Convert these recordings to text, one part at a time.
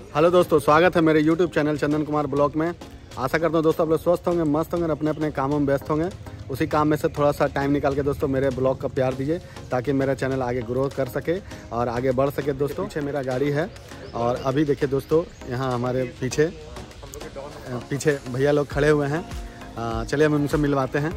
Hello दोस्तों, स्वागत है मेरे YouTube channel Chandan Kumar blog में। आशा करता हूँ दोस्तों आप लोग स्वस्थ होंगे, मस्त होंगे और अपने अपने कामों में व्यस्त होंगे। उसी काम में से थोड़ा सा टाइम निकाल के दोस्तों मेरे ब्लॉग का प्यार दीजिए ताकि मेरा चैनल आगे ग्रो कर सके और आगे बढ़ सके। दोस्तों पीछे मेरा गाड़ी है और अभी देखिए दोस्तों यहाँ हमारे पीछे भैया लोग खड़े हुए हैं। चलिए हम उनसे मिलवाते हैं।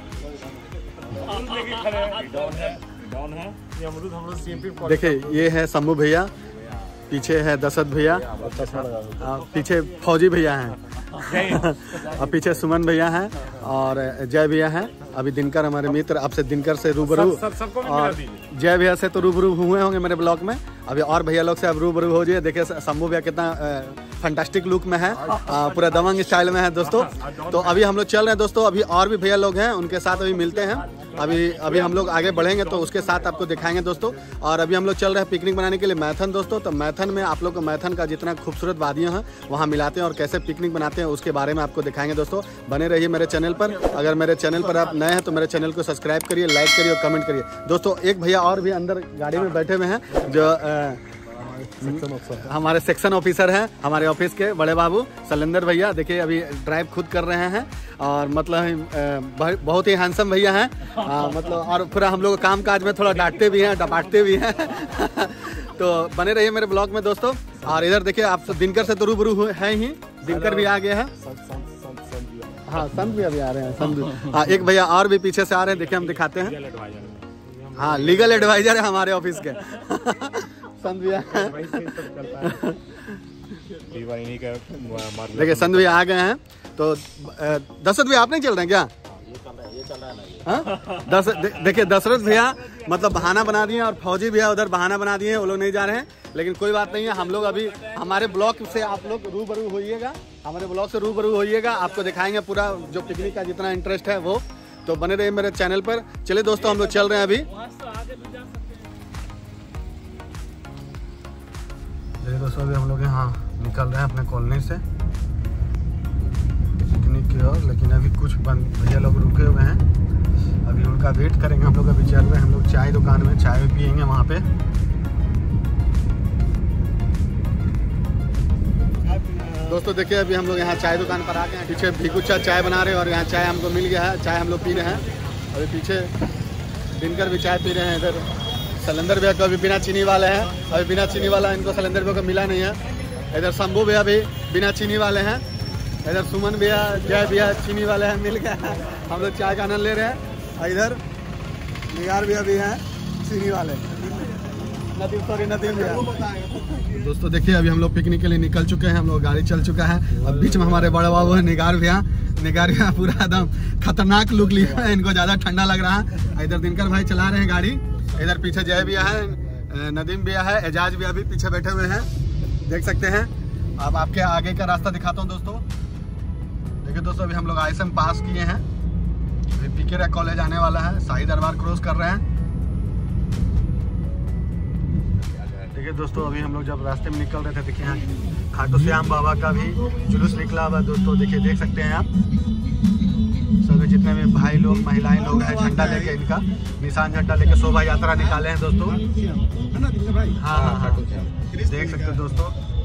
देखिए ये है शंभू भैया, पीछे है दशरथ भैया, पीछे फौजी भैया हैं और पीछे सुमन भैया हैं और जय भैया हैं। अभी दिनकर हमारे मित्र, आपसे दिनकर से रूबरू और जय भैया से तो रूबरू हुए होंगे मेरे ब्लॉग में। अभी और भैया लोग से अब रूबरू हो जाइए। देखिए शंभू भैया कितना फैंटास्टिक लुक में है, पूरा दबंग स्टाइल में है दोस्तों। तो अभी हम लोग चल रहे हैं दोस्तों। अभी और भी भैया लोग हैं, उनके साथ अभी मिलते हैं। अभी हम लोग आगे बढ़ेंगे तो उसके साथ आपको दिखाएंगे दोस्तों। और अभी हम लोग चल रहे हैं पिकनिक बनाने के लिए मैथन दोस्तों। तो मैथन में आप लोग को मैथन का जितना खूबसूरत वादियाँ हैं वहाँ मिलाते हैं और कैसे पिकनिक बनाते हैं उसके बारे में आपको दिखाएंगे दोस्तों। बने रहिए मेरे चैनल पर। अगर मेरे चैनल पर आप नए हैं तो मेरे चैनल को सब्सक्राइब करिए, लाइक करिए और कमेंट करिए दोस्तों। एक भैया और भी अंदर गाड़ी में बैठे हुए हैं जो हमारे सेक्शन ऑफिसर हैं, हमारे ऑफिस के बड़े बाबू शैलेंद्र भैया। देखिए अभी ड्राइव खुद कर रहे हैं और मतलब बहुत ही हैंडसम भैया हैं। मतलब और पूरा हम लोग काम काज में थोड़ा डांटते भी हैं, डपाटते भी हैं तो बने रहिए मेरे ब्लॉग में दोस्तों। और इधर देखिए आप दिनकर से तो रूबरू है ही, दिनकर भी आ गया है। हाँ संत भी अभी आ रहे हैं, संत। हाँ एक भैया और भी पीछे से आ रहे हैं, देखिए हम दिखाते हैं। हाँ लीगल एडवाइजर है हमारे ऑफिस के संत भैया। देखिए संत भैया आ गए हैं। तो दशरथ भैया आप नहीं चल रहे हैं क्या? देखिए दशरथ भैया मतलब बहाना बना दिए और फौजी भैया उधर बहाना बना दिए, वो लोग नहीं जा रहे हैं। लेकिन कोई बात नहीं है, हम लोग अभी हमारे ब्लॉग से आप लोग रूबरू होइएगा, हमारे ब्लॉग से रूबरू होइएगा। आपको दिखाएंगे पूरा जो पिकनिक का जितना इंटरेस्ट है वो। तो बने रहिए मेरे चैनल पर। चलिए दोस्तों हम लोग चल रहे हैं अभी। दोस्तों अभी हम लोग यहाँ निकल रहे हैं अपने कॉलोनी से पिकनिक की ओर। लेकिन अभी कुछ भैया लोग रुके हुए हैं, अभी उनका वेट करेंगे हम लोग। अभी चल रहे हैं हम लोग चाय दुकान में, चाय पियेंगे वहाँ पे। दोस्तों देखिए अभी हम लोग यहाँ चाय दुकान पर आ गए हैं। पीछे भिकुचा चाय बना रहे हैं और यहाँ चाय हमको मिल गया है, चाय हम लोग पी रहे हैं। अभी पीछे दिनकर भी चाय पी रहे हैं। इधर शैलेंद्र भैया को अभी बिना चीनी वाले हैं, अभी बिना चीनी वाला इनको शैलेंद्र भैया को मिला नहीं है। इधर शंभू भैया भी बिना चीनी वाले हैं। इधर सुमन भैया, जय भैया चीनी वाले हैं, मिल गया है। हम लोग चाय का आनंद ले रहे हैं। और इधर निगार भैया भी हैं चीनी वाले, नदीम भैया। दोस्तों देखिए अभी हम लोग पिकनिक के लिए निकल चुके हैं, हम लोग गाड़ी चल चुका है। अब बीच में हमारे बड़े बाबू है निगार भैया। निगार भैया पूरा एकदम खतरनाक लुक लिए है, इनको ज़्यादा ठंडा लग रहा है। इधर दिनकर भाई चला रहे हैं गाड़ी। इधर पीछे जय भैया है, नदीम भैया है, एजाज भैया भी पीछे बैठे हुए हैं, देख सकते हैं। अब आपके आगे का रास्ता दिखाता हूँ दोस्तों। देखिए दोस्तों अभी हम लोग ISM पास किए हैं, अभी पीके कॉलेज आने वाला है, शाही दरबार क्रॉस कर रहे हैं। देखिए दोस्तों अभी हम लोग जब रास्ते में निकल रहे थे, देखिए यहाँ खाटू श्याम बाबा का भी जुलूस निकला हुआ दोस्तों। देखिए देख सकते हैं आप, सभी जितने भी भाई लोग महिलाएं लोग हैं झंडा लेके, इनका निशान झंडा लेके शोभा यात्रा निकाले हैं दोस्तों। हाँ देख सकते हैं दोस्तों।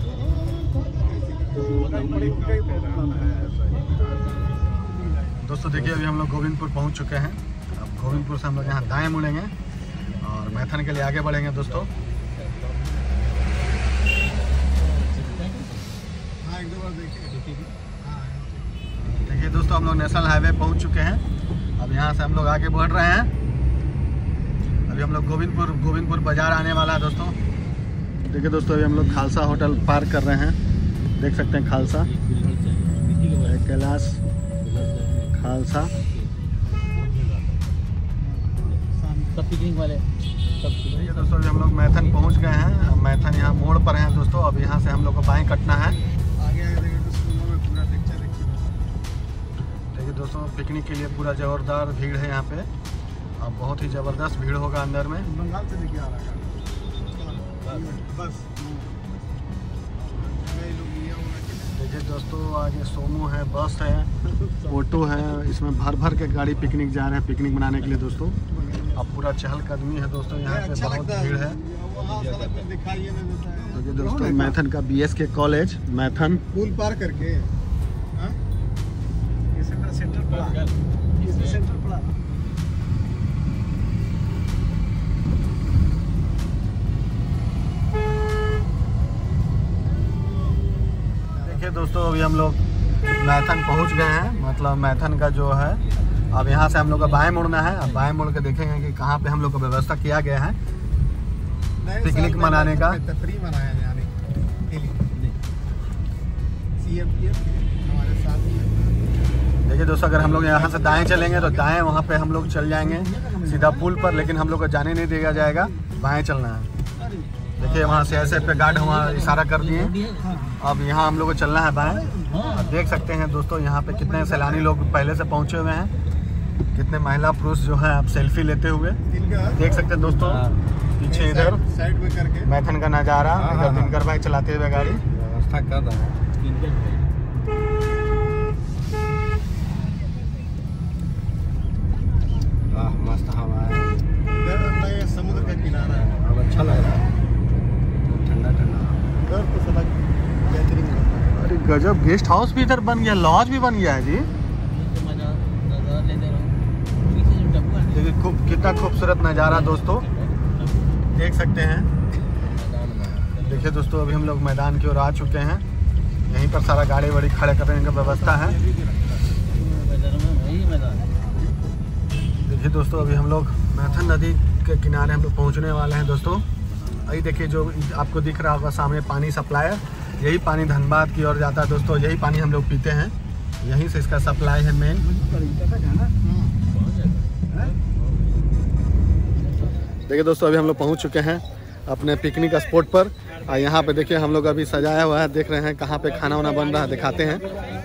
दोस्तों देखिए अभी हम लोग गोविंदपुर पहुंच चुके हैं। अब गोविंदपुर से हम लोग यहाँ दाएं मुड़ेंगे और मैथन के लिए आगे बढ़ेंगे दोस्तों। देखिए दोस्तों हम लोग नेशनल हाईवे पहुंच चुके हैं। अब यहाँ से हम लोग आगे बढ़ रहे हैं। अभी हम लोग गोविंदपुर बाजार आने वाला है दोस्तों। देखिए दोस्तों अभी हम लोग खालसा होटल पार्क कर रहे हैं, देख सकते हैं खालसा, कैलाश खालसा पिकनिक वाले। देखिए दोस्तों अभी हम लोग मैथन पहुंच गए हैं। अब मैथन यहाँ मोड़ पर हैं दोस्तों। अब यहाँ से हम लोग को बाएं कटना है। देखिए दोस्तों पिकनिक के लिए पूरा जोरदार भीड़ है यहाँ पे। अब बहुत ही ज़बरदस्त भीड़ होगा अंदर में। बंगाल से लेके आ रहा है बस। देखिए दोस्तों आगे सोमो है, बस है, ऑटो है, इसमें भर भर के गाड़ी पिकनिक जा रहे हैं, पिकनिक मनाने के लिए दोस्तों। अब पूरा चहलकदमी है दोस्तों, यहाँ पे बहुत भीड़ है। देखिए दोस्तों मैथन का BSK कॉलेज मैथन पुल पार करके सेंटर पड़ा। देखिए दोस्तों अभी हम लोग मैथन पहुंच गए हैं, मतलब मैथन का जो है अब यहाँ से हम लोग का बाएं मुड़ना है। अब बाएं मुड़ के देखेंगे कि कहाँ पे हम लोग का व्यवस्था किया गया है पिकनिक मनाने का। तफरी मनाया जाने के लिए हमारे साथ। देखिए दोस्तों अगर हम लोग यहाँ से दाएं चलेंगे तो दाएं वहाँ पे हम लोग चल जाएंगे सीधा पुल पर, लेकिन हम लोग को जाने नहीं दिया जाएगा, बाएं चलना है। देखिए वहाँ से ऐसे पे गार्ड वहाँ इशारा कर दिए। अब यहाँ हम लोग को चलना है बाएं। अब देख सकते हैं दोस्तों यहाँ पे कितने सैलानी लोग पहले से पहुँचे हुए हैं, कितने महिला पुरुष जो है आप सेल्फी लेते हुए देख सकते हैं दोस्तों। पीछे इधर साइड में करके मैथन का नज़ारा, इधर दिनकर भाई चलाते हुए गाड़ी व्यवस्था कर रहा है। मस्त हवा है, समुद्र का किनारा है, अब अच्छा लग रहा है, ठंडा ठंडा। इधर तो सब बेहतरीन है। अरे गजब, गेस्ट हाउस भी इधर बन गया, लॉज भी बन गया है जी। देखिए कितना खूबसूरत नज़ारा दोस्तों देख सकते हैं। देखिए दोस्तों अभी हम लोग मैदान की ओर आ चुके हैं, यहीं पर सारा गाड़ी वाड़ी खड़े करने का व्यवस्था है। देखिए दोस्तों अभी हम लोग मैथन नदी के किनारे हम लोग पहुंचने वाले हैं दोस्तों। अभी देखिए जो आपको दिख रहा होगा सामने पानी सप्लायर, यही पानी धनबाद की ओर जाता है दोस्तों, यही पानी हम लोग पीते हैं, यहीं से इसका सप्लाई है मेन। देखिए दोस्तों अभी हम लोग पहुंच चुके हैं अपने पिकनिक स्पॉट पर, और यहाँ पे देखिए हम लोग अभी सजाया हुआ है, देख रहे हैं कहाँ पे खाना वाना बन रहा है, दिखाते हैं।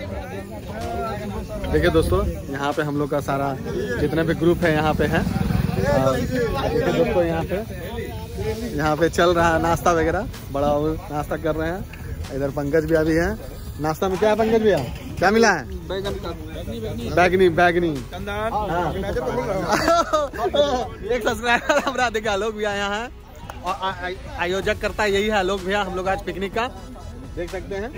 देखिए दोस्तों यहाँ पे हम लोग का सारा जितने भी ग्रुप है यहाँ पे है। देखिए दोस्तों यहाँ पे चल रहा है नाश्ता वगैरह, बड़ा नाश्ता कर रहे हैं। इधर पंकज भैया भी है। नाश्ता में क्या है पंकज भैया, क्या मिला है? बैगनी एक सब्सक्राइबर हमारा देखिए आलोक भैया यहाँ है, और आयोजक करता है यही है आलोक भैया। हम लोग आज पिकनिक का देख सकते हैं।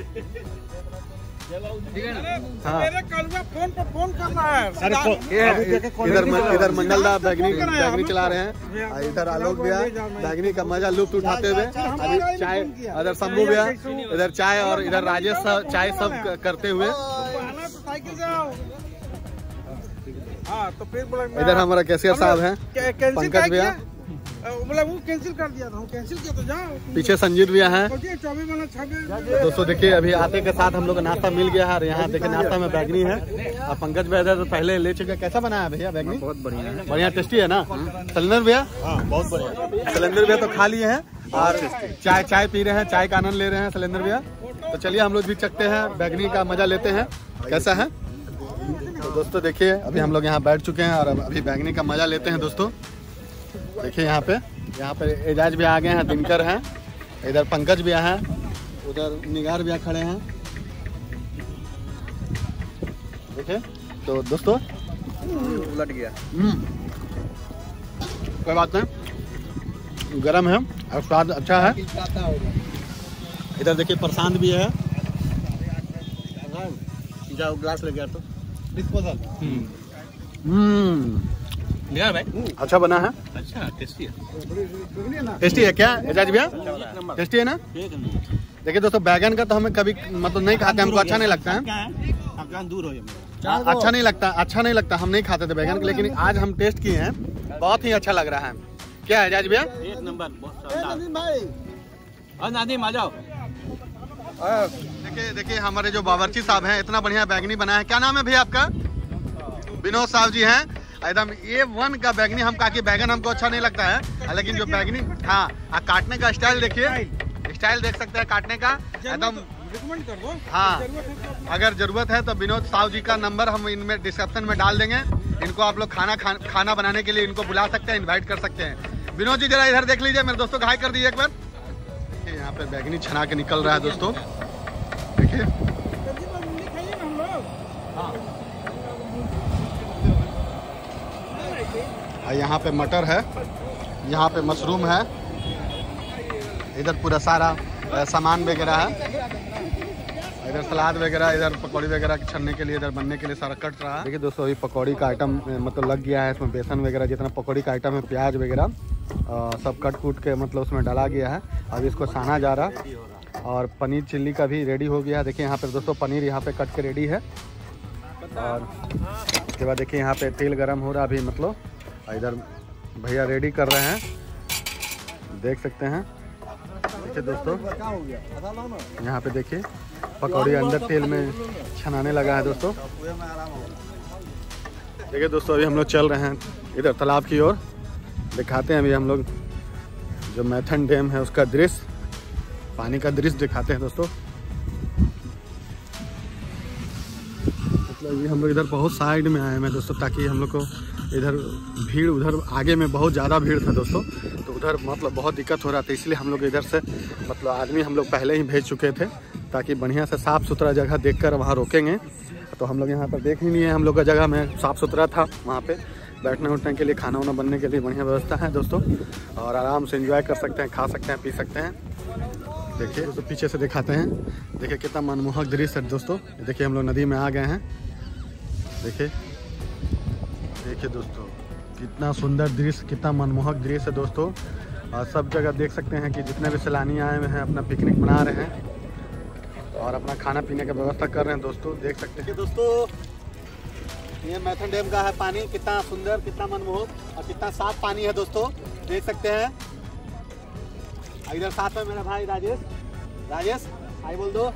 हाँ फोन कर रहा है। इधर मंडल दा बैगनी चला रहे हैं, इधर आलोक भैया बैगनी का मजा लुत्फ उठाते हुए। अभी चाय इधर शंभू भैया, इधर चाय, और इधर राजेश चाय सब करते हुए। इधर हमारा कैशियर साहब हैं पंकज भैया, मतलब वो कैंसिल कर दिया था, कैंसिल किया तो जाओ। पीछे संजीत भैया हैं दोस्तों। देखिए अभी आते के साथ हम लोग का नाश्ता मिल गया है, और यहाँ देखिए नाश्ता में बैगनी है, और पंकज भैया इधर तो पहले ले चुके। कैसा बना है भैया बैगनी? बहुत बढ़िया है, बढ़िया टेस्टी है ना शैलेंद्र भैया? बहुत बढ़िया। शैलेंद्र भैया तो खा लिए हैं और चाय पी रहे हैं, चाय का आनंद ले रहे हैं शैलेंद्र भैया। तो चलिए हम लोग भी चखते हैं, बैगनी का मजा लेते हैं कैसा है। तो दोस्तों देखिए अभी हम लोग यहाँ बैठ चुके हैं और अभी बैगनी का मजा लेते हैं दोस्तों। देखिए यहाँ पे एजाज भी आ गए हैं, दिनकर हैं, इधर पंकज भी हैं, उधर निगार भी खड़े हैं। देखिए तो दोस्तों उलट गया, कोई बात नहीं, गरम है और स्वाद अच्छा है। इधर देखिए प्रशांत भी है, जाओ ग्लास ले गया तो डिस्पोजल। भाई अच्छा बना है, अच्छा टेस्टी है। टेस्टी है क्या एजाज भैया? टेस्टी है ना? देखिए दोस्तों बैगन का तो हमें कभी मतलब नहीं खाते, हमको अच्छा नहीं लगता है, दूर हो अच्छा नहीं लगता, हम नहीं खाते थे बैगन, लेकिन आज हम टेस्ट किए हैं, बहुत ही अच्छा लग रहा है। क्या है एजाज भैया? एक नंबर। नादिम आ जाओ। देखिए हमारे जो बावर्ची साहब हैं, इतना बढ़िया बैगनी बना है। क्या नाम है भैया आपका? विनोद साहब जी हैं, एकदम A1 का बैगनी। हम कहा कि बैगन हमको अच्छा नहीं लगता है, लेकिन जो बैगनी, हाँ काटने का स्टाइल देखिए, स्टाइल देख सकते हैं काटने का एकदम। हाँ अगर जरूरत है तो विनोद साहब जी का नंबर हम इनमें डिस्क्रिप्शन में डाल देंगे। इनको आप लोग खाना बनाने के लिए इनको बुला सकते हैं, इन्वाइट कर सकते हैं। विनोद जी जरा इधर देख लीजिए, मेरे दोस्तों को हाई कर दीजिए एक बार। देखिए यहाँ पे बैगनी छना के निकल रहा है दोस्तों, देखिए। और यहाँ पे मटर है, यहाँ पे मशरूम है, इधर पूरा सारा सामान वगैरह है, इधर सलाद वगैरह, इधर पकौड़ी वगैरह छनने के लिए, इधर बनने के लिए सारा कट रहा है। देखिए दोस्तों, ये पकौड़ी का आइटम मतलब लग गया है, इसमें बेसन वगैरह जितना पकौड़ी का आइटम है, प्याज वगैरह सब कट कूट के मतलब उसमें डाला गया है। अब इसको साना जा रहा है और पनीर चिल्ली का भी रेडी हो गया है। देखिए यहाँ पे दोस्तों पनीर यहाँ पे कट के रेडी है और उसके बाद देखिए यहाँ पे तेल गरम हो रहा अभी मतलब, इधर भैया रेडी कर रहे हैं, देख सकते हैं। देखिए दोस्तों यहाँ पे देखिए पकौड़ी अंदर तेल में छनाने लगा है दोस्तों। देखिए दोस्तों अभी हम लोग चल रहे हैं इधर तालाब की ओर, दिखाते हैं अभी हम लोग जो मैथन डैम है उसका दृश्य, पानी का दृश्य दिखाते हैं दोस्तों। मतलब ये हम लोग इधर बहुत साइड में आए हैं दोस्तों, ताकि हम लोग को इधर भीड़, उधर आगे में बहुत ज़्यादा भीड़ था दोस्तों, तो उधर मतलब बहुत दिक्कत हो रहा था, इसलिए हम लोग इधर से मतलब आदमी हम लोग पहले ही भेज चुके थे, ताकि बढ़िया से साफ़ सुथरा जगह देखकर वहाँ रोकेंगे। तो हम लोग यहाँ पर देख ही नहीं है, हम लोग का जगह में साफ़ सुथरा था, वहाँ पे बैठने उठने के लिए, खाना वाना बनने के लिए बढ़िया व्यवस्था है दोस्तों, और आराम से एंजॉय कर सकते हैं, खा सकते हैं, पी सकते हैं। देखिए दोस्तों पीछे से दिखाते हैं, देखिए कितना मनमोहक दृश्य है दोस्तों। देखिए हम लोग नदी में आ गए हैं, देखिए देखिए दोस्तों कितना सुंदर दृश्य, कितना मनमोहक दृश्य है दोस्तों। और सब जगह देख सकते हैं कि जितने भी सैलानी आए हुए हैं अपना पिकनिक मना रहे हैं और अपना खाना पीने का व्यवस्था कर रहे हैं दोस्तों, देख सकते हैं। दोस्तों ये मैथन डैम का है पानी, कितना सुंदर, कितना मनमोहक और कितना साफ पानी है दोस्तों, देख सकते हैं। इधर साथ में मेरा भाई राजेश, राजेश हाय बोल दो।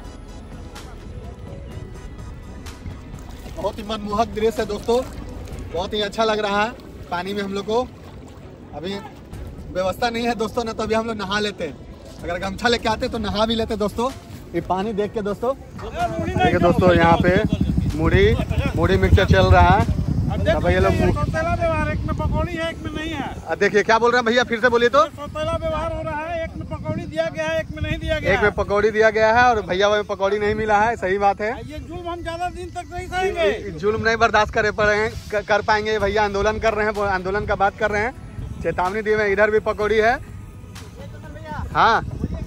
बहुत ही मनमोहक दृश्य है दोस्तों, बहुत ही अच्छा लग रहा है पानी में हम लोग को। अभी व्यवस्था नहीं है दोस्तों, ना तो अभी हम लोग नहा लेते, अगर गमछा लेके आते तो नहा भी लेते दोस्तों। ये पानी देख के दोस्तों, देखिए दोस्तों यहाँ पे मूढ़ी मिक्सचर चल रहा है। अब ये लोग एक में पकौड़ी है, एक में नहीं है। देखिए क्या बोल रहे हैं भैया, फिर से बोलिए तो। व्यवहार हो रहा है, एक में पकौड़ी दिया गया है, एक में नहीं दिया गया। एक में पकौड़ी दिया गया है और भैया में पकौड़ी नहीं मिला है, सही बात है। ये जुल्म हम ज्यादा दिन तक नहीं सहेंगे, जुल्म नहीं बर्दाश्त कर पाएंगे। भैया आंदोलन कर रहे हैं, आंदोलन का बात कर रहे हैं, चेतावनी दी है। इधर भी पकौड़ी है, हाँ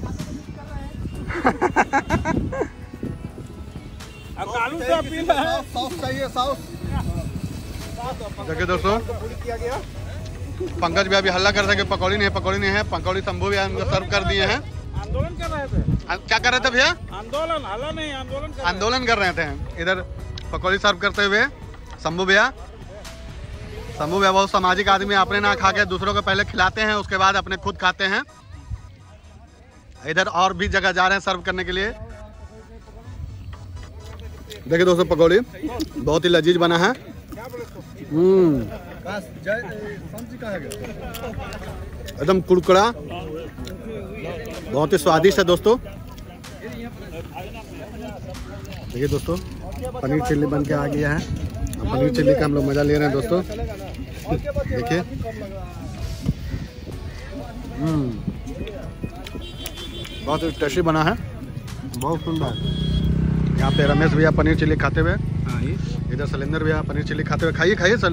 देखिए दोस्तों पंकज भी अभी हल्ला कर रहे थे, पकौड़ी नहीं है, पकौड़ी नहीं है। पकौड़ी शंभू भी सर्व कर दिए हैं। आंदोलन कर रहे थे, क्या कर रहे थे भैया? आंदोलन, हल्ला नहीं, आंदोलन कर रहे थे। इधर पकौड़ी सर्व करते हुए शंभू भैया बहुत सामाजिक आदमी, अपने ना खा के दूसरों को पहले खिलाते हैं, उसके बाद अपने खुद खाते हैं। इधर और भी जगह जा रहे हैं सर्व करने के लिए। देखिए दोस्तों पकौड़ी बहुत ही लजीज बना है, एकदम कुरकुरा, बहुत ही स्वादिष्ट है दोस्तों। देखिए दोस्तों पनीर चिल्ली बन के आ गया है, पनीर चिल्ली का हम लोग मजा ले रहे हैं दोस्तों। देखिए बहुत ही टेस्टी बना है, बहुत सुंदर। यहाँ पे रमेश भैया पनीर चिल्ली खाते हुए, इधर शैलेंद्र भैया पनीर चिल्ली खाते हुए। खाइए सर,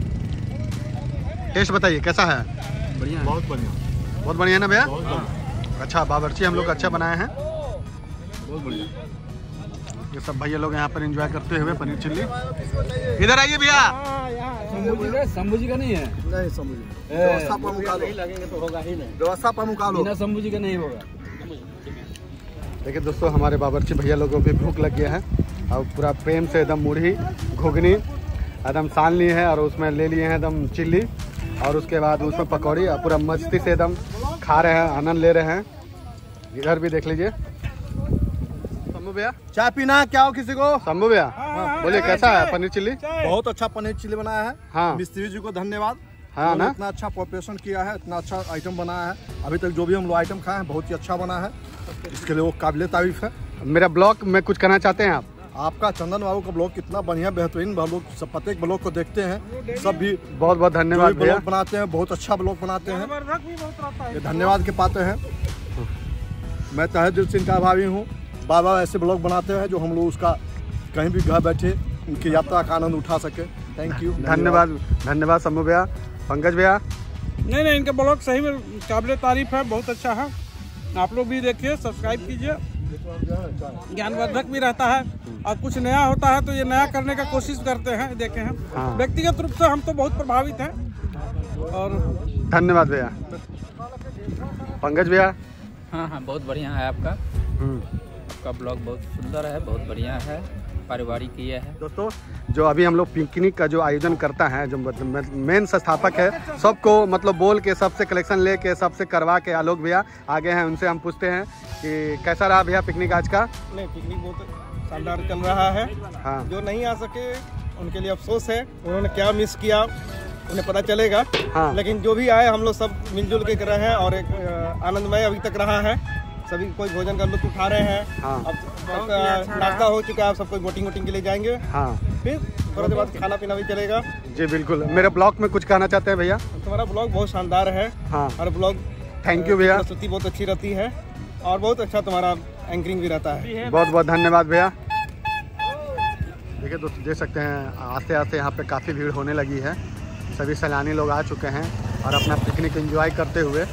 टेस्ट बताइए कैसा है? बढ़िया, बहुत बढ़िया, बहुत बढ़िया ना भैया? अच्छा बावर्ची हम लोग अच्छा बनाए हैं, बहुत बढ़िया। ये सब भैया लोग यहाँ पर एंजॉय करते हुए पनीर चिल्ली। इधर आइए भैया। शंभू जी का नहीं है, नहीं शंभू जी व्यवस्था लगेंगे तो होगा ही नहीं, व्यवस्था प्रमुख बिना शंभू जी का नहीं होगा। देखिए दोस्तों हमारे बावर्ची भैया लोगों को भी भूख लग गया है और पूरा प्रेम से एकदम मुढ़ी घुगनी एकदम सान ली है और उसमें ले लिए हैं एकदम चिल्ली और उसके बाद उसमें पकौड़ी और पूरा मस्ती से एकदम खा रहे हैं, आनंद ले रहे हैं। इधर भी देख लीजिए। शंभू भैया चाय पीना है क्या हो किसी को? शंभू भैया बोलिए कैसा है पनीर चिल्ली? बहुत अच्छा पनीर चिल्ली बनाया है। हाँ मिस्त्री जी को धन्यवाद, हाँ ना, इतना अच्छा प्रिपरेशन किया है, इतना अच्छा आइटम बनाया है। अभी तक जो भी हम लोग आइटम खाए हैं बहुत ही अच्छा बना है, इसके लिए वो काबिले तारीफ है। मेरा ब्लॉग में कुछ कहना चाहते हैं आप? आपका चंदन बाबू का ब्लॉग कितना बढ़िया बेहतरीन, लोग सब प्रत्येक ब्लॉग को देखते हैं, सब भी बहुत बहुत धन्यवाद। ब्लॉग बनाते हैं, बहुत अच्छा ब्लॉग बनाते हैं, ये धन्यवाद के पात्र हैं। मैं तहे दिल से इनका आभारी हूँ। बार बार ऐसे ब्लॉग बनाते हैं जो हम लोग उसका कहीं भी घर बैठे उनकी यात्रा का आनंद उठा सके। थैंक यू, धन्यवाद शंभू भैया। पंकज भैया? नहीं, इनका ब्लॉग सही में काबिल तारीफ है, बहुत अच्छा है। आप लोग भी देखिए, सब्सक्राइब कीजिए, ज्ञानवर्धक भी रहता है और कुछ नया होता है तो ये नया करने का कोशिश करते हैं, देखे हैं। हाँ। व्यक्तिगत रूप से हम तो बहुत प्रभावित हैं। और धन्यवाद भैया। पंकज भैया? हाँ, बहुत बढ़िया है आपका। आपका ब्लॉग बहुत सुंदर है, बहुत बढ़िया है, पारिवारिक ये है। दोस्तों, जो अभी हम लोग पिकनिक का जो आयोजन करता है, जो मेन संस्थापक है, सबको मतलब बोल के सबसे कलेक्शन लेके सबसे करवा के आलोक भैया आगे हैं, उनसे हम पूछते हैं कि कैसा रहा भैया पिकनिक आज का? नहीं, पिकनिक बहुत शानदार चल रहा है। हाँ। जो नहीं आ सके उनके लिए अफसोस है, उन्होंने क्या मिस किया उन्हें पता चलेगा। हाँ। लेकिन जो भी आए हम लोग सब मिलजुल के कर रहे हैं और एक आनंदमय अभी तक रहा है। सभी कोई भोजन का लुत्फ उठा रहे हैं। हाँ। अब नाश्ता हो चुका है, अब सब कोई बोटिंग के लिए जाएंगे। हाँ। फिर थोड़ा देर बाद खाना पीना भी चलेगा। जी बिल्कुल। मेरे ब्लॉग में कुछ कहना चाहते हैं भैया? तुम्हारा ब्लॉग बहुत शानदार है। हाँ। और ब्लॉग थैंक यू भैया। प्रस्तुति बहुत अच्छी रहती है और बहुत अच्छा तुम्हारा एंकरिंग भी रहता है। बहुत बहुत धन्यवाद भैया। देखिए दोस्तों, देख सकते हैं आस्ते आस्ते यहाँ पे काफ़ी भीड़ होने लगी है। सभी सैलानी लोग आ चुके हैं और अपना पिकनिक एंजॉय करते हुए।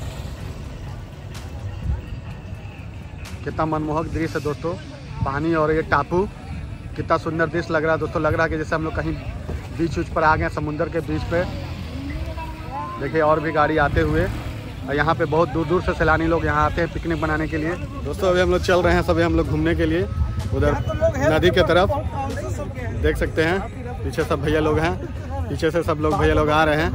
कितना मनमोहक दृश्य है दोस्तों, पानी और ये टापू, कितना सुंदर दृश्य लग रहा है दोस्तों। लग रहा है कि जैसे हम लोग कहीं बीच पर आ गए, समुंदर के बीच पे। देखिए और भी गाड़ी आते हुए, और यहाँ पे बहुत दूर दूर से सैलानी लोग यहाँ आते हैं पिकनिक बनाने के लिए। दोस्तों अभी हम लोग चल रहे हैं, सभी हम लोग घूमने के लिए उधर नदी के तरफ। देख सकते हैं पीछे सब भैया लोग हैं, पीछे से सब लोग भैया लोग आ रहे हैं।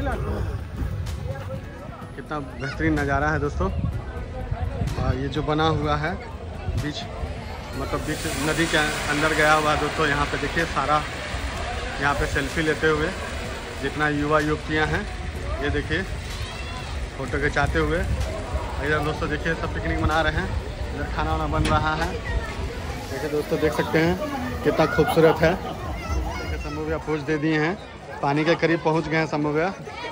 कितना बेहतरीन नज़ारा है दोस्तों। और ये जो बना हुआ है बीच, मतलब बीच नदी के अंदर गया हुआ है दोस्तों। यहाँ पे देखिए सारा, यहाँ पे सेल्फी लेते हुए जितना युवा युवतियाँ हैं, ये देखिए फ़ोटो खिंचाते हुए। इधर दोस्तों देखिए सब पिकनिक मना रहे हैं, इधर खाना वाना बन रहा है। देखिए दोस्तों, देख सकते हैं कितना खूबसूरत है। देखिए शंभू भैया पोज दे दिए हैं, पानी के करीब पहुंच गए हैं शंभू भैया।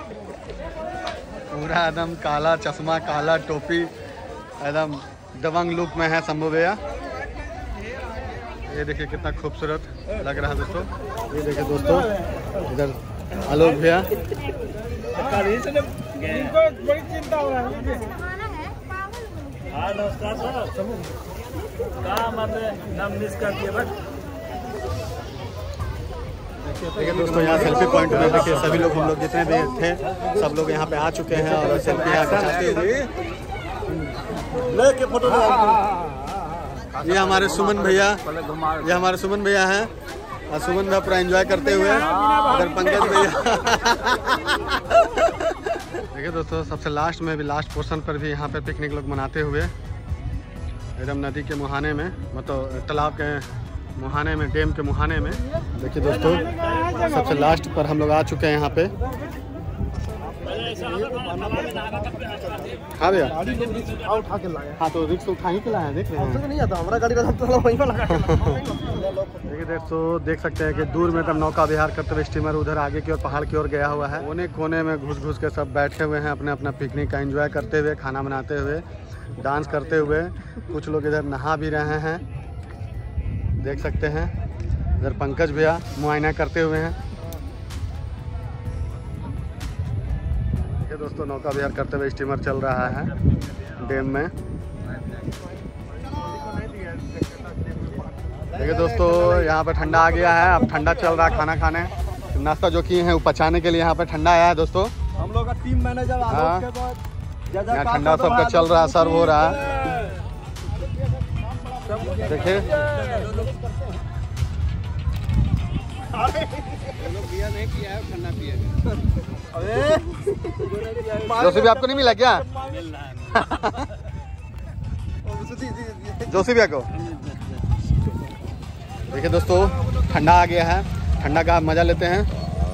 पूरा एकदम काला चश्मा, काला टोपी, एकदम दबंग लुक में है शंभू भैया। ये देखिए कितना खूबसूरत लग रहा है दोस्तों। ये देखिए दोस्तों, इधर आलोक भैया। बड़ी चिंता हो रहा है। नमस्कार सर, नाम मिस कर दिया। देखिए दोस्तों, यहाँ सेल्फी पॉइंट में देखिए सभी लोग, हम लोग जितने भी थे सब लोग यहाँ पे आ चुके हैं और सेल्फी यहाँ खिंचाते हुए। ये हमारे सुमन भैया, ये हमारे सुमन भैया हैं, और सुमन भैया पूरा एंजॉय करते हुए। इधर पंकज भैया। देखिए दोस्तों, सबसे लास्ट में भी, लास्ट पोर्शन पर भी यहाँ पे पिकनिक लोग मनाते हुए, एकदम नदी के मुहाने में, मतलब तालाब के मुहाने में, डैम के मुहाने में। देखिए दोस्तों, सबसे लास्ट पर हम लोग आ चुके हैं यहाँ पे। हाँ भैया, उठा के लाए। हाँ तो रिक्स उठा ही के लाए हैं, देख रहे हैं। नहीं आता हमारा गाड़ी का तो वहीं पर लगा। देखिए दोस्तों, देख सकते हैं कि दूर में एकदम नौका विहार करते हुए स्टीमर उधर आगे की ओर, पहाड़ की ओर गया हुआ है। कोने कोने में घुस घुस के सब बैठे हुए हैं, अपने अपना पिकनिक का एंजॉय करते हुए, खाना बनाते हुए, डांस करते हुए। कुछ लोग इधर नहा भी रहे हैं, देख सकते हैं। इधर पंकज भैया मुआयना करते हुए हैं। देखिए दोस्तों, नौका विहार करते हुए स्टीमर चल रहा है डैम में। देखिए दोस्तों, यहाँ पे ठंडा आ गया है, अब ठंडा चल रहा है। खाना खाने, नाश्ता जो किए हैं वो पचाने के लिए यहाँ पे ठंडा आया है दोस्तों। हम लोग का टीम मैनेजर हाँ, यहाँ ठंडा सबका चल रहा है, सर्व हो रहा है। देखिए जोशी भी आपको नहीं मिला क्या? जोशी भैया को। देखिए दोस्तों, ठंडा आ गया है, ठंडा का मजा लेते हैं।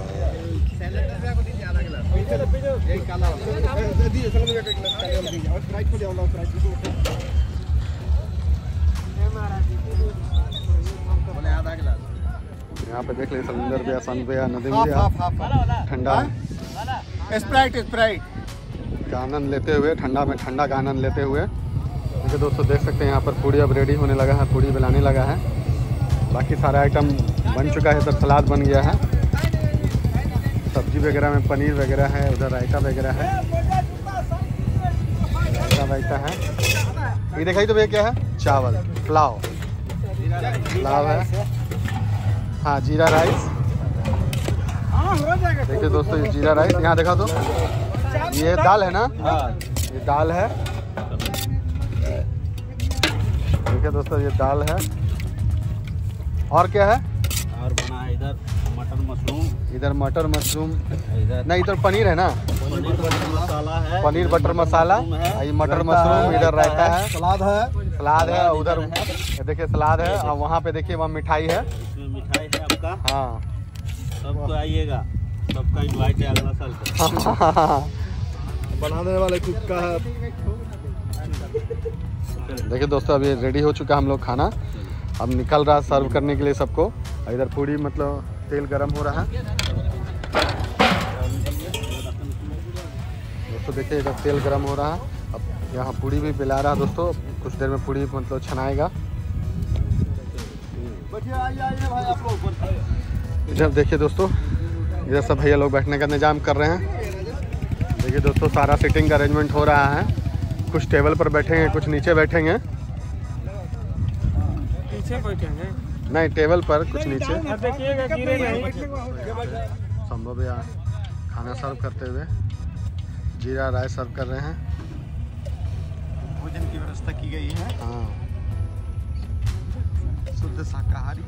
यहाँ पे देख ले, समुंदर भैया, सन भैया, नदी भैया, ठंडा स्प्राइट का आनंद लेते हुए, ठंडा में ठंडा का आनंद लेते हुए। देखिए दोस्तों, देख सकते हैं यहाँ पर पूड़ी अब रेडी होने लगा है, पूड़ी बनाने लगा है। बाकी सारा आइटम बन चुका है, इधर सलाद बन गया है। सब्जी वगैरह में पनीर वगैरह है, उधर रायता वगैरह है, रायता है। ये दिखाई तो भैया क्या है? चावल, पुलाव है, हाँ जीरा राइस। देखिए दोस्तों ये जीरा राइस, यहाँ देखा तो ये दाल है ना, ये दाल है। देखिए दोस्तों ये दाल है। और क्या है? और बना है इधर मटर मशरूम, इधर मटर मशरूम इधर नहीं, इधर पनीर है ना, पनीर बटर मसाला है, पनीर बटर मसाला, ये मटर मशरूम, इधर रायता है, सलाद है, उधर देखिए सलाद है, और वहाँ पे देखिए वहाँ मिठाई है। इसमें मिठाई है आपका। हाँ सबको आइएगा, सबका इनवाइट है अगला साल को। बनाने वाले कुक का है। देखिए दोस्तों अभी रेडी हो चुका हम लोग खाना, अब निकल रहा सर्व करने के लिए सबको। इधर पूरी मतलब तेल गरम हो रहा है दोस्तों। देखिए इधर तेल गरम हो रहा है, अब यहाँ पूरी भी पिला रहा है दोस्तों। कुछ देर में पूरी मतलब छनाएगा। इधर देखिए दोस्तों, इधर सब भैया लोग बैठने का इंतजाम कर रहे हैं। देखिए दोस्तों सारा सीटिंग का अरेंजमेंट हो रहा है। कुछ टेबल पर बैठेंगे, कुछ नीचे बैठेंगे, नहीं टेबल पर, कुछ नीचे। संभव है खाना सर्व करते हुए जीरा राइस सर्व कर रहे हैं। भोजन की व्यवस्था की गई है, हाँ शुद्ध शाकाहारी।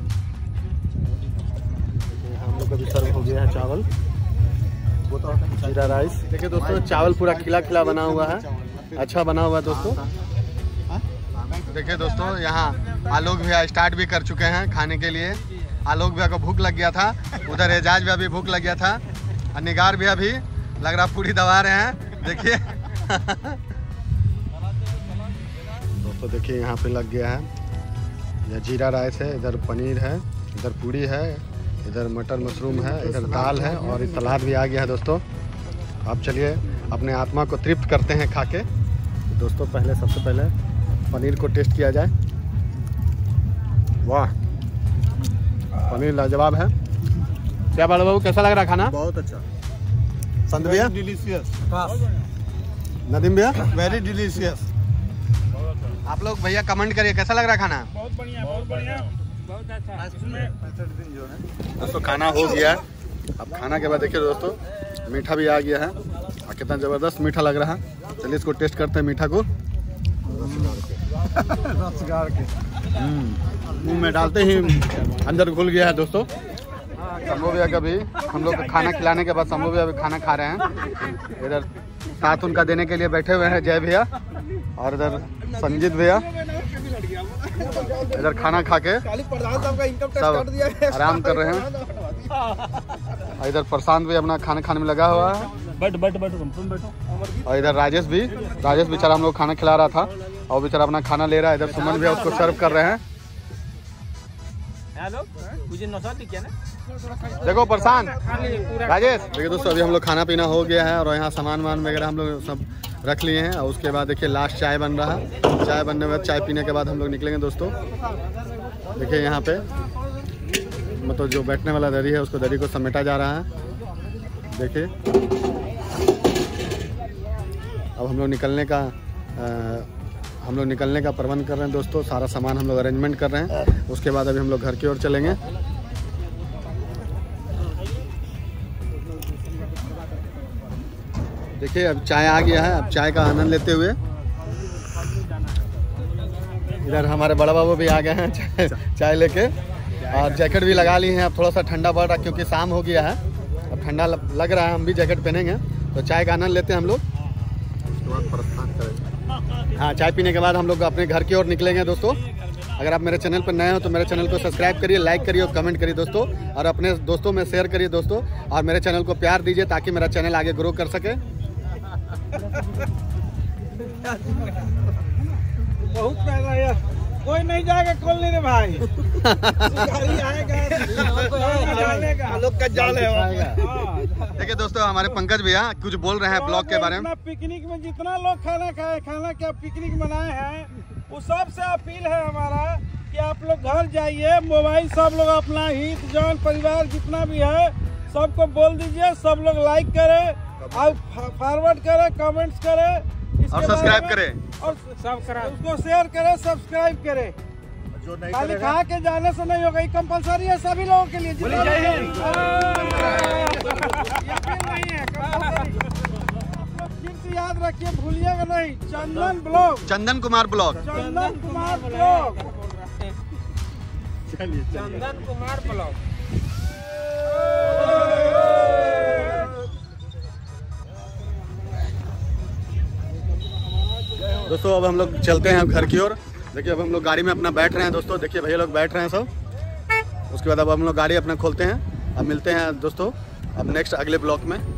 हम लोग का भी सर्व हो गया है चावल, जीरा राइस। देखिए दोस्तों चावल पूरा खिला खिला बना हुआ है, अच्छा बना हुआ है दोस्तों। देखिए दोस्तों यहाँ आलोक भैया स्टार्ट भी कर चुके हैं खाने के लिए। आलोक भैया को भूख लग गया था, उधर एजाज भैया भी भूख लग गया था, और निगार भैया भी लग रहा पूरी दबा रहे हैं। देखिए दोस्तों देखिए यहाँ पे लग गया है, यह जीरा राइस है, इधर पनीर है, इधर पूरी है, इधर मटर मशरूम है, इधर दाल है, और इस सलाद भी आ गया है दोस्तों। अब चलिए अपने आत्मा को तृप्त करते हैं खा के। दोस्तों पहले सबसे पहले पनीर को टेस्ट किया जाए। वाह पनीर लाजवाब है। क्या बाबू बाबू कैसा लग रहा खाना? बहुत अच्छा, संत भैया, डिलीशियस, नदीम भैया, वेरी डिलीशियस। आप लोग भैया कमेंट करिए कैसा लग रहा खाना। बहुत बढ़िया, बहुत बढ़िया, बहुत अच्छा। दोस्तों खाना हो गया है। अब खाना के बाद देखिए दोस्तों मीठा भी आ गया है, और कितना ज़बरदस्त मीठा लग रहा है। चलिए इसको टेस्ट करते हैं मीठा को। मुंह में डालते ही अंदर घुल गया है दोस्तों। शंभू भैया का भी हम लोग खाना खिलाने के बाद शंभू भैया भी खाना खा रहे हैं। इधर साथ उनका देने के लिए बैठे हुए हैं जय भैया, और इधर संजीत भैया इधर खाना खा के सब आराम कर रहे हैं। और इधर प्रशांत भी अपना खाना खाने में लगा हुआ है। और इधर राजेश बेचारा हम लोग खाना खिला रहा था, और बेचारा अपना खाना ले रहा है। इधर सुमन भी उसको सर्व कर रहे हैं। देखो प्रशांत, राजेश। देखिए दोस्तों अभी हम लोग खाना पीना हो गया है, और यहाँ सामान वगैरह हम लोग सब रख लिए हैं। और उसके बाद देखिए लास्ट चाय बन रहा है। चाय बनने के बाद, चाय पीने के बाद हम लोग निकलेंगे दोस्तों। देखिए यहाँ पे मतलब जो बैठने वाला दरी है उसको, दरी को समेटा जा रहा है। देखिए अब हम लोग निकलने का प्रबंध कर रहे हैं दोस्तों। सारा सामान हम लोग अरेंजमेंट कर रहे हैं। उसके बाद अभी हम लोग घर की ओर चलेंगे। देखिए अब चाय आ गया है, अब चाय का आनंद लेते हुए इधर हमारे बड़ा बाबू भी आ गए हैं चाय लेके, और जैकेट भी लगा ली है। अब थोड़ा सा ठंडा पड़ रहा है क्योंकि शाम हो गया है, अब ठंडा लग रहा है। हम भी जैकेट पहनेंगे, तो चाय का आनंद लेते हैं हम लोग। हाँ चाय पीने के बाद हम लोग अपने घर की ओर निकलेंगे दोस्तों। अगर आप मेरे चैनल पर नए हो तो मेरे चैनल को सब्सक्राइब करिए, लाइक करिए और कमेंट करिए दोस्तों, और अपने दोस्तों में शेयर करिए दोस्तों, और मेरे चैनल को प्यार दीजिए ताकि मेरा चैनल आगे ग्रो कर सके। बहुत पैसा है, कोई नहीं जाएगा कॉलोनी रे भाई। देखिए दोस्तों हमारे पंकज भैया कुछ बोल रहे हैं ब्लॉग के बारे में। पिकनिक में जितना लोग खाना खाए, खाना क्या पिकनिक मनाए हैं, वो सबसे अपील है हमारा कि आप लोग घर जाइए, मोबाइल सब लोग अपना हित जान परिवार जितना भी है सबको बोल दीजिए, सब लोग लाइक करें और फॉरवर्ड करें, कमेंट्स करें और सब्सक्राइब करें और उसको शेयर करें, सब्सक्राइब करें। जो नहीं खाली करेगा खा के जाने से नहीं होगा, ये कंपलसरी है सभी लोगों के लिए। जितना नहीं है आप लोग फिर से याद रखिए, भूलिएगा नहीं, Chandan blog, Chandan Kumar blog. Chandan Kumar blog, चलिए चंदन कुमार ब्लॉग। दोस्तों अब हम लोग चलते हैं घर की ओर। देखिए अब हम लोग गाड़ी में अपना बैठ रहे हैं दोस्तों। देखिए भैया लोग बैठ रहे हैं सब। उसके बाद अब हम लोग गाड़ी अपना खोलते हैं। अब मिलते हैं दोस्तों अब नेक्स्ट अगले ब्लॉक में।